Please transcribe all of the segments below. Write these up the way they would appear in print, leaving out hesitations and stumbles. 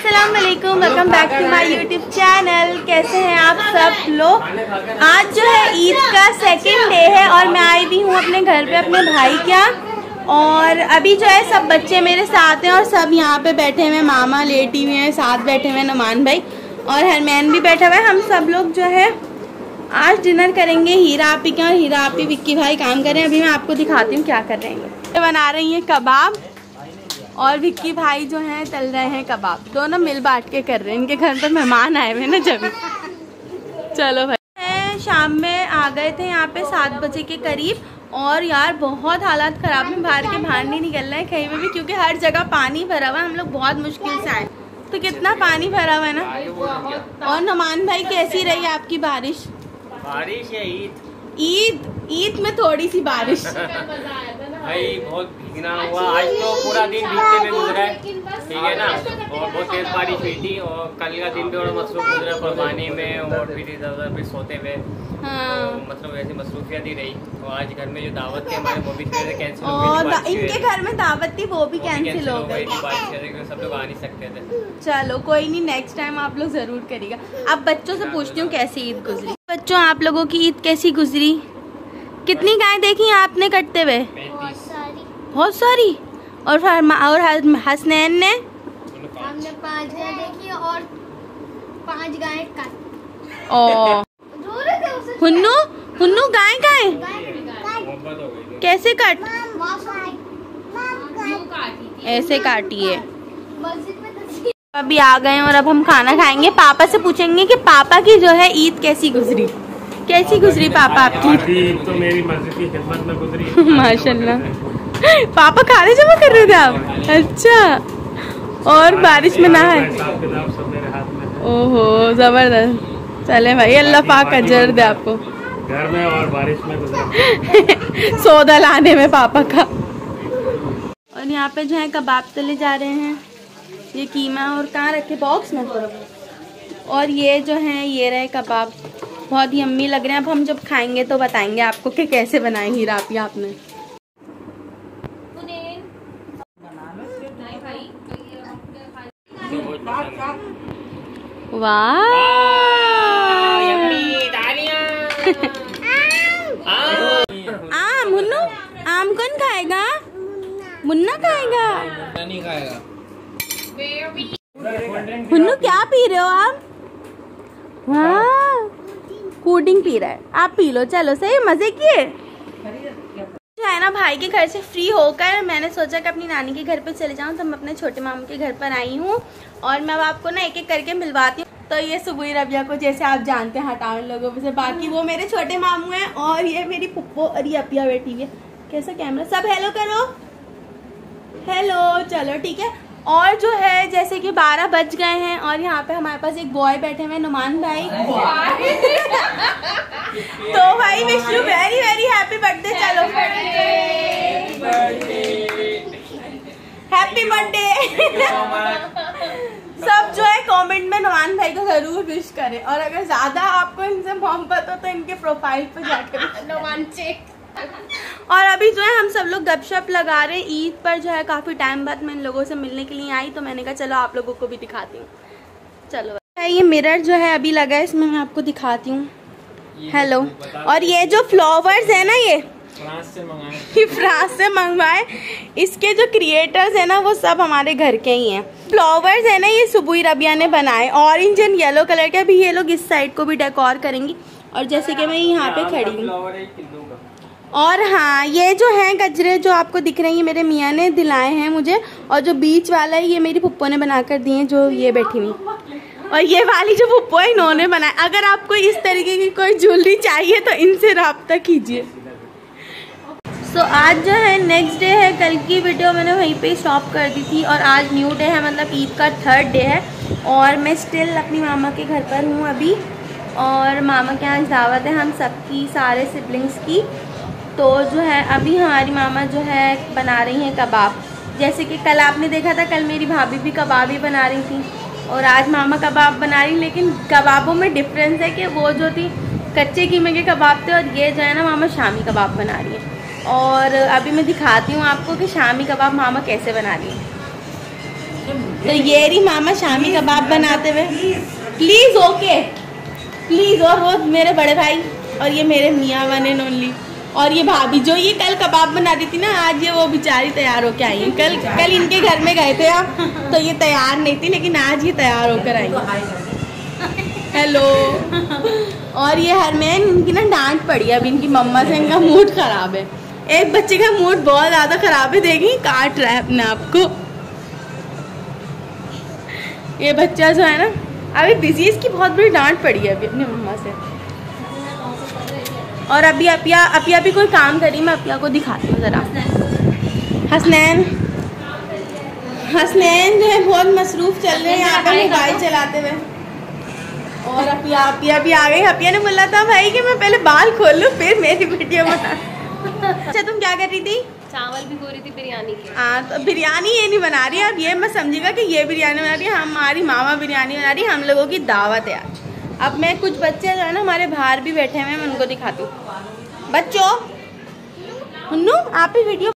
अस्सलाम वालेकुम, welcome back to my YouTube channel. कैसे हैं आप सब लोग। आज जो है ईद का सेकंड डे है और मैं आई भी हूँ अपने घर पे अपने भाई क्या। और अभी जो है सब बच्चे मेरे साथ हैं और सब यहाँ पे बैठे हुए हैं। मामा लेटी हुए हैं, साथ बैठे हुए हैं नुमान भाई और हरमैन भी बैठा हुआ है। हम सब लोग जो है आज डिनर करेंगे हीरा आपी के, और हीरा आपी विक्की भाई काम कर रहे हैं। अभी मैं आपको दिखाती हूँ क्या कर रहे हैं। बना रही हैं कबाब और विक्की भाई जो हैं तल रहे हैं कबाब। दोनों मिल बांट के कर रहे हैं। इनके घर पर मेहमान आए हुए ना जब। चलो भाई, शाम में आ गए थे यहाँ पे 7 बजे के करीब और यार बहुत हालात खराब है। बाहर नहीं निकल रहे हैं कहीं में भी क्योंकि हर जगह पानी भरा हुआ है। हम लोग बहुत मुश्किल से आए तो कितना पानी भरा हुआ है ना। और नुमान भाई कैसी रही आपकी बारिश? बारिश या ईद में थोड़ी सी बारिश भाई बहुत भीगना हुआ। आज तो पूरा दिन भीगते में गुजरा है, ठीक है ना। और बहुत तेज बारिश हुई थी और कल का दिन भी बड़ा मसरूफ गुजरा पढ़वाने में और फिर इधर फिर सोते में। हाँ। तो मतलब ऐसी मसरूफियत ही रही। और आज घर में जो दावत थी हमारे वो भी कैंसिल हो गई। इनके घर में दावत थी वो भी कैंसिल हो गई। बारिश सब लोग आ नहीं सकते थे। चलो कोई नहीं, नेक्स्ट टाइम आप लोग जरूर करिएगा। अब बच्चों से पूछती हूँ कैसी ईद गुजरी। बच्चों आप लोगों की ईद कैसी गुजरी? कितनी गाय देखी आपने कटते हुए? बहुत सारी। और हसनैन ने? हमने 5 गाय देखी और 5 गाय काटी। हुन्नू गाय कैसे कट? ऐसे काटी है। अभी आ गए और अब हम खाना खाएंगे। पापा से पूछेंगे कि पापा की जो है ईद कैसी गुजरी। कैसी गुजरी पापा आपकी? तो मेरी मस्जिद की खिदमत में गुजरी। माशाल्लाह। पापा खाने जमा कर रहे थे आप? अच्छा। और बारिश में नहाए? ओहो जबरदस्त। चले भाई, अल्लाह पाक अजर दे आपको घर में और बारिश में गुजरा। सौदा लाने में पापा का। और यहाँ पे जो है कबाब तले जा रहे हैं। ये कीमा और कहाँ रखे? बॉक्स में। और ये जो है ये रहे कबाब, बहुत यम्मी लग रहे हैं। अब हम जब खाएंगे तो बताएंगे आपको कि कैसे बनाएंगी रापी आपने। वाह आम। मुन्नू आम कौन खाएगा? मुन्ना खाएगा। नहीं खाएगा। मुन्नू क्या पी रहे हो आप? वाह कोल्ड पी रहा है। आप पी लो। चलो सही, मजे किए है ना। भाई के घर से फ्री होकर मैंने सोचा कि अपनी नानी के घर पे चले जाऊं, तो मैं अपने छोटे मामू के घर पर आई हूँ और मैं अब आपको ना एक एक करके मिलवाती हूँ। तो ये सुबुई रबिया को जैसे आप जानते हैं हटाओ लोगों से, बाकी वो मेरे छोटे मामू हैं और ये मेरी पुप्पो और ये अपिया बैठी हुई है। कैसा कैमरा? सब हेलो करो। हेलो। चलो ठीक है। और जो है जैसे कि 12 बज गए हैं और यहाँ पे हमारे पास एक बॉय बैठे हुए नुमान भाई। तो भाई wish you very very happy birthday. चलो हैप्पी बर्थडे। सब जो है कमेंट में नुमान भाई को जरूर विश करें और अगर ज्यादा आपको इनसे मोहब्बत हो तो इनके प्रोफाइल पे जाकर नुमान चेक। और अभी जो है हम सब लोग गपशप लगा रहे हैं। ईद पर जो है काफी टाइम बाद मैं इन लोगों से मिलने के लिए आई तो मैंने कहा चलो आप लोगों को भी दिखाती हूँ। चलो ये मिरर जो है अभी लगा है, इसमें मैं आपको दिखाती हूँ। हेलो। और ये जो फ्लावर्स है ना ये फ्रांस से मंगवाए। इसके जो क्रिएटर्स है ना वो सब हमारे घर के ही हैं। फ्लावर्स है ना ये सुबुई रबिया ने बनाए, ऑरेंज एंड येलो कलर के। अभी ये लोग इस साइड को भी डेकोर करेंगी और जैसे कि मैं यहाँ पे खड़ी हूँ। और हाँ ये जो है गजरे जो आपको दिख रहे हैं मेरे मियाँ ने दिलाए हैं मुझे, और जो बीच वाला है ये मेरी पुप्पो ने बनाकर दिए हैं जो ये बैठी हुई। और ये वाली जो पुप्पो है इन्होंने बनाए। अगर आपको इस तरीके की कोई ज्वेलरी चाहिए तो इनसे राब्ता कीजिए। सो आज जो है नेक्स्ट डे है। कल की वीडियो मैंने वहीं पे स्टॉप कर दी थी और आज न्यू डे है, मतलब ईद का 3rd डे है। और मैं स्टिल अपनी मामा के घर पर हूँ अभी और मामा के यहाँ दावत है हम सबकी, सारे सिबलिंग्स की। तो जो है अभी हमारी मामा जो है बना रही हैं कबाब। जैसे कि कल आपने देखा था, कल मेरी भाभी भी कबाब ही बना रही थी और आज मामा कबाब बना रही। लेकिन कबाबों में डिफरेंस है कि वो जो थी कच्चे कीमे के कबाब थे और ये जो है ना मामा शामी कबाब बना रही है। और अभी मैं दिखाती हूँ आपको कि शामी कबाब मामा कैसे बना रही है। तो ये रही मामा शामी कबाब बनाते हुए। Please okay please. और वो मेरे बड़े भाई और ये मेरे मियाँ वन एंड ओनली और ये भाभी जो ये कल कबाब बनाती थी ना, आज ये वो बेचारी तैयार होकर आई है। कल इनके घर में गए थे आप, तो ये तैयार नहीं थी, लेकिन आज ये तैयार होकर आई। हेलो। और ये हरमैन, इनकी ना डांट पड़ी है अभी इनकी मम्मा से, इनका मूड खराब है। एक बच्चे का मूड बहुत ज्यादा खराब है, देखिए काट रहा है अपने आप को। ये बच्चा जो है ना अभी बिजी, इसकी बहुत बड़ी डांट पड़ी है अभी अपनी मम्मा से। और अभी अपिया कोई काम करी, मैं अपिया को दिखाती हूँ जरा। हसनैन जो है बहुत मसरूफ चल रहे हैं यहाँ पे मोबाइल चलाते हुए। और अपिया भी आ गई। अपिया ने बोला था भाई कि मैं पहले बाल खोल लूँ फिर मेरी वीडियो बना। अच्छा तुम क्या कर रही थी? चावल भिगो रही थी बिरयानी की। हाँ तो बिरयानी ये नहीं बना रही, अब ये मत समझिएगा कि ये बिरयानी बना रही है, हमारी मामा बिरयानी बना रही है। हम लोगों की दावत है आज। अब मैं कुछ बच्चे जो है ना हमारे बाहर भी बैठे हुए हैं, मैं उनको दिखाती हूँ। बच्चों हुन्नू आप ही वीडियो।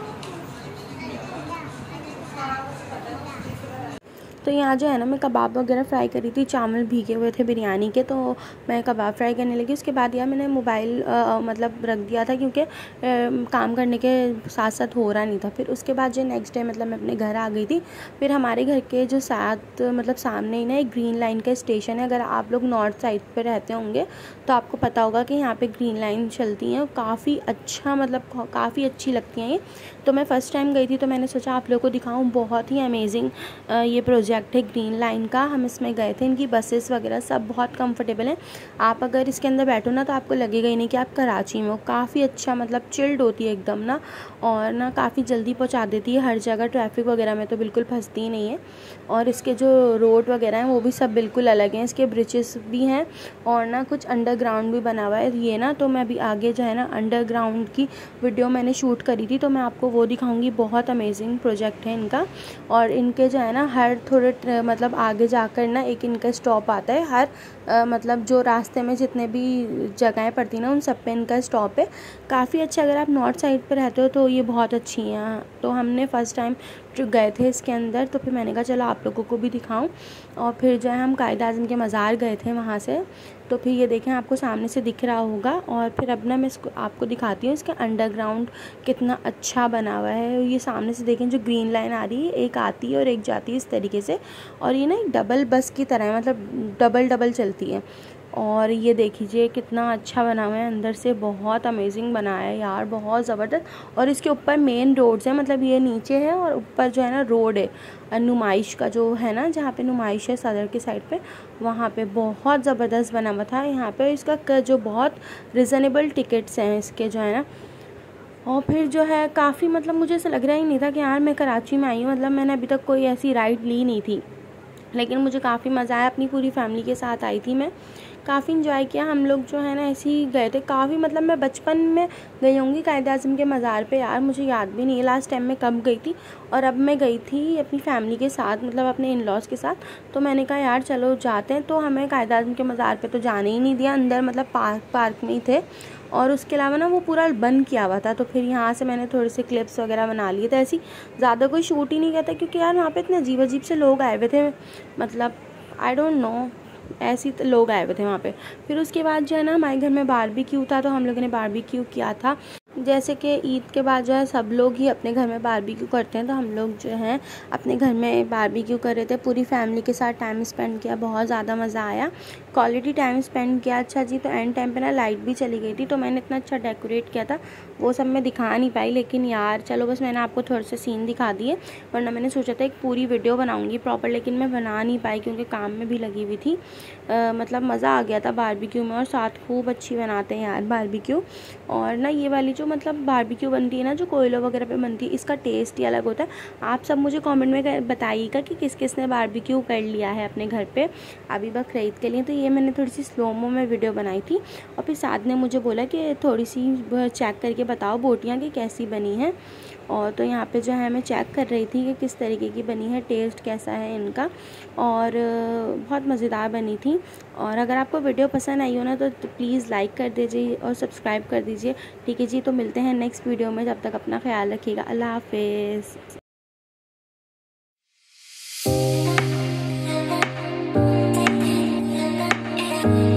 तो यहाँ जो है ना मैं कबाब वगैरह फ्राई करी थी, चावल भीगे हुए थे बिरयानी के, तो मैं कबाब फ्राई करने लगी। उसके बाद यार मैंने मोबाइल मतलब रख दिया था क्योंकि काम करने के साथ साथ हो रहा नहीं था। फिर उसके बाद जो नेक्स्ट डे मतलब मैं अपने घर आ गई थी। फिर हमारे घर के जो साथ मतलब सामने ही ना एक ग्रीन लाइन का स्टेशन है। अगर आप लोग नॉर्थ साइड पर रहते होंगे तो आपको पता होगा कि यहाँ पर ग्रीन लाइन चलती हैं, काफ़ी अच्छा मतलब काफ़ी अच्छी लगती हैं ये। तो मैं फ़र्स्ट टाइम गई थी तो मैंने सोचा आप लोगों को दिखाऊँ। बहुत ही अमेजिंग ये प्रोजेक्ट है ग्रीन लाइन का। हम इसमें गए थे, इनकी बसेस वगैरह सब बहुत कंफर्टेबल हैं। आप अगर इसके अंदर बैठो ना तो आपको लगेगा ही नहीं कि आप कराची में हो। काफ़ी अच्छा मतलब चिल्ड होती है एकदम ना, और ना काफ़ी जल्दी पहुंचा देती है हर जगह। ट्रैफिक वगैरह में तो बिल्कुल फंसती ही नहीं है। और इसके जो रोड वगैरह हैं वो भी सब बिल्कुल अलग हैं। इसके ब्रिजेस भी हैं और ना कुछ अंडरग्राउंड भी बना हुआ है ये ना। तो मैं अभी आगे जो है ना अंडरग्राउंड की वीडियो मैंने शूट करी थी, तो मैं आपको वो दिखाऊंगी। बहुत अमेजिंग प्रोजेक्ट है इनका। और इनके जो है ना हर थोड़े मतलब आगे जाकर ना एक इनका स्टॉप आता है। हर मतलब जो रास्ते में जितने भी जगहें पड़ती ना उन सब पे इनका स्टॉप है। काफ़ी अच्छा, अगर आप नॉर्थ साइड पे रहते हो तो ये बहुत अच्छी हैं। तो हमने फ़र्स्ट टाइम जो गए थे इसके अंदर, तो फिर मैंने कहा चलो आप लोगों को भी दिखाऊं। और फिर जो है हम कायद-ए-आज़म के मज़ार गए थे वहाँ से। तो फिर ये देखें आपको सामने से दिख रहा होगा। और फिर अब ना मैं इसको आपको दिखाती हूँ इसका अंडरग्राउंड कितना अच्छा बना हुआ है। ये सामने से देखें जो ग्रीन लाइन आ रही है, एक आती है और एक जाती है इस तरीके से। और ये ना एक डबल बस की तरह है, मतलब डबल चलती है। और ये देख लीजिए कितना अच्छा बना हुआ है अंदर से, बहुत अमेजिंग बना है यार, बहुत ज़बरदस्त। और इसके ऊपर मेन रोड्स है, मतलब ये नीचे है और ऊपर जो है ना रोड है नुमाइश का जो है ना, जहाँ पे नुमाइश है सदर के साइड पे, वहाँ पे बहुत ज़बरदस्त बना हुआ था। यहाँ पे इसका जो बहुत रिजनेबल टिकट्स हैं इसके जो है ना। और फिर जो है काफ़ी मतलब मुझे ऐसा लग रहा ही नहीं था कि यार मैं कराची में आई हूँ। मतलब मैंने अभी तक कोई ऐसी राइड ली नहीं थी, लेकिन मुझे काफ़ी मज़ा आया। अपनी पूरी फैमिली के साथ आई थी मैं, काफ़ी इंजॉय किया। हम लोग जो है ना ऐसे ही गए थे काफ़ी, मतलब मैं बचपन में गई होंगी कायद-ए-आज़म के मज़ार पे यार, मुझे याद भी नहीं है लास्ट टाइम मैं कब गई थी। और अब मैं गई थी अपनी फैमिली के साथ, मतलब अपने इन-लॉज़ के साथ। तो मैंने कहा यार चलो जाते हैं। तो हमें कायद-ए-आज़म के मज़ार पे तो जाने ही नहीं दिया अंदर, मतलब पार्क में ही थे। और उसके अलावा ना वो पूरा बंद किया हुआ था। तो फिर यहाँ से मैंने थोड़े से क्लिप्स वगैरह बना लिए थे। ऐसी ज़्यादा कोई शूट ही नहीं किया था क्योंकि यार वहाँ पे इतने अजीब से लोग आए हुए थे, मतलब आई डोंट नो ऐसे लोग आए हुए थे वहाँ पे। फिर उसके बाद जो है ना हमारे घर में बारबेक्यू था, तो हम लोगों ने बारबेक्यू किया था। जैसे कि ईद के बाद जो है सब लोग ही अपने घर में बारबेक्यू करते हैं, तो हम लोग जो हैं अपने घर में बारबेक्यू कर रहे थे। पूरी फैमिली के साथ टाइम स्पेंड किया, बहुत ज़्यादा मज़ा आया, क्वालिटी टाइम स्पेंड किया। अच्छा जी, तो एंड टाइम पे ना लाइट भी चली गई थी, तो मैंने इतना अच्छा डेकोरेट किया था, वो सब मैं दिखा नहीं पाई। लेकिन यार चलो बस मैंने आपको थोड़े से सीन दिखा दिए, वरना मैंने सोचा था एक पूरी वीडियो बनाऊँगी प्रॉपर, लेकिन मैं बना नहीं पाई क्योंकि काम में भी लगी हुई थी। मतलब मज़ा आ गया था बारबेक्यू में, और साथ खूब अच्छी बनाते हैं यार बारबेक्यू। और ना ये वाली जो मतलब बारबेक्यू बनती है ना, जो कोयलों वगैरह पे बनती है, इसका टेस्ट ही अलग होता है। आप सब मुझे कमेंट में बताइएगा कि किस किस ने बारबेक्यू कर लिया है अपने घर पे अभी बकरीद के लिए। तो ये मैंने थोड़ी सी स्लोमो में वीडियो बनाई थी, और फिर साथ ने मुझे बोला कि थोड़ी सी चेक करके बताओ बोटियाँ कि कैसी बनी हैं। और तो यहाँ पे जो है मैं चेक कर रही थी कि किस तरीके की बनी है, टेस्ट कैसा है इनका, और बहुत मज़ेदार बनी थी। और अगर आपको वीडियो पसंद आई हो ना तो प्लीज़ लाइक कर दीजिए और सब्सक्राइब कर दीजिए, ठीक है जी। तो मिलते हैं नेक्स्ट वीडियो में, जब तक अपना ख्याल रखिएगा। अल्लाह हाफिज़। हैं।